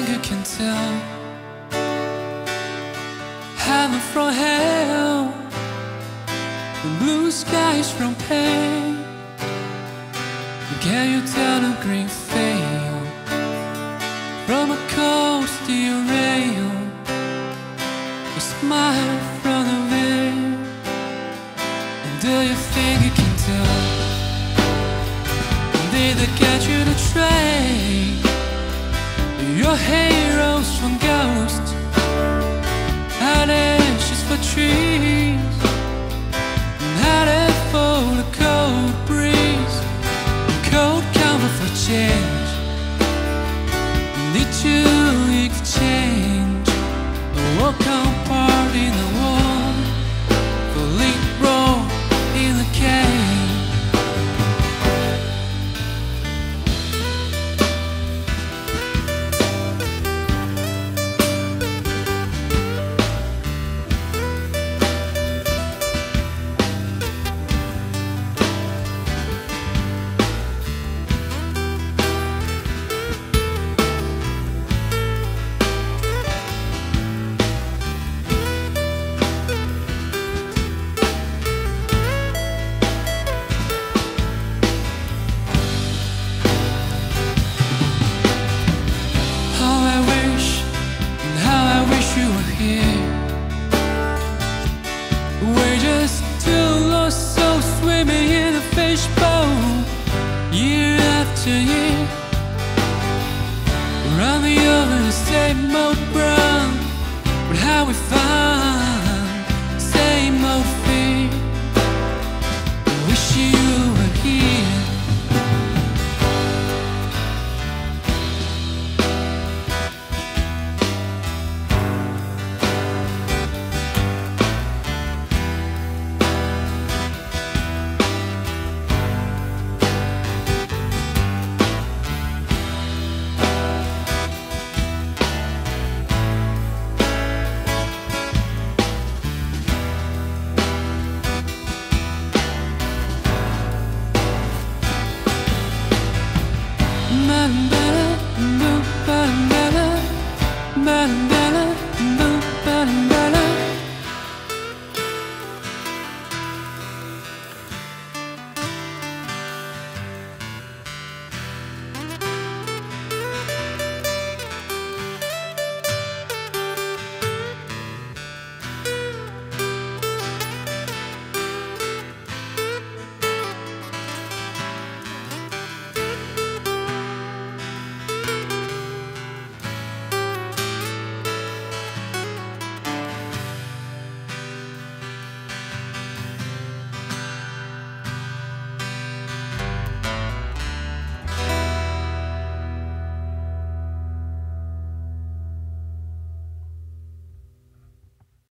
finger can tell heaven from hell, the blue skies from pain. Can you tell the green veil from a cold steel rail, a smile from the veil? And do you think you can tell? Did they get you the train? Your heroes from ghosts had ashes for trees, and had it for the cold breeze, and cold comfort for change. Did you exchange a walk on part in the wall for lead roll in the cave? We're just two lost souls swimming in a fishbowl, year after year, running over the same old ground. But how we found